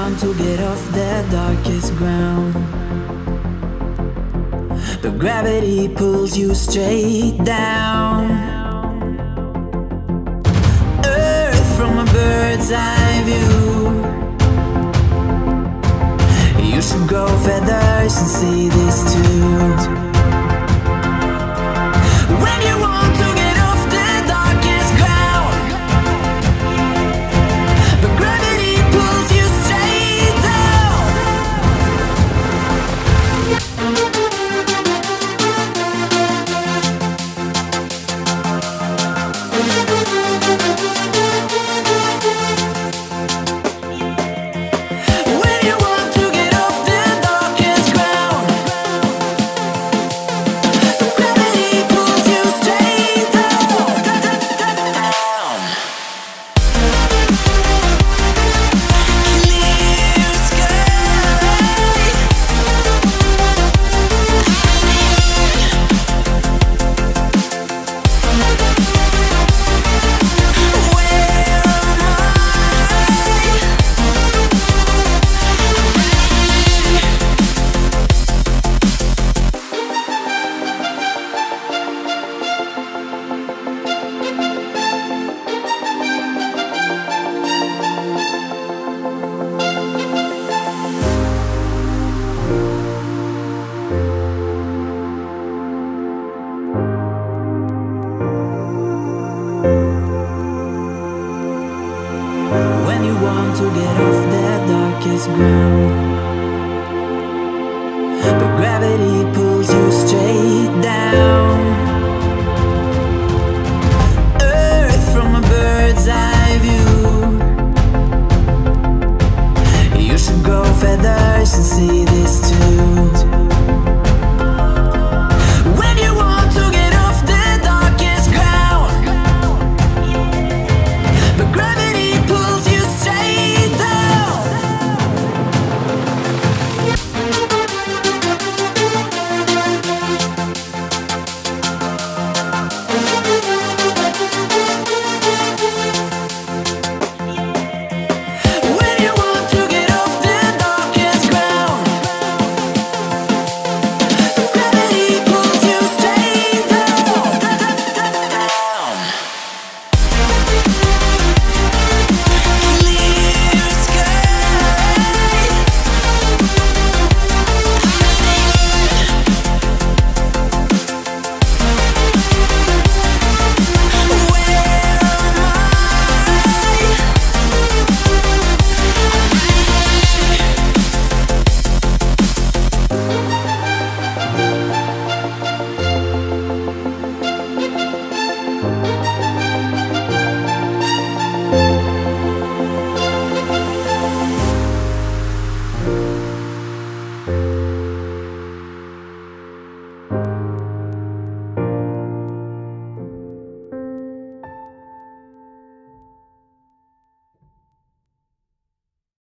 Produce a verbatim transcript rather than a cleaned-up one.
want to get off the darkest ground, but gravity pulls you straight down. Earth from a bird's eye view. You should grow feathers and see this too. When you want to get off the darkest ground, but gravity pulls you straight down. When you want to get off the darkest ground, but gravity pulls you straight down, down. Clear skies. Where am I? When you want to get off the darkest ground,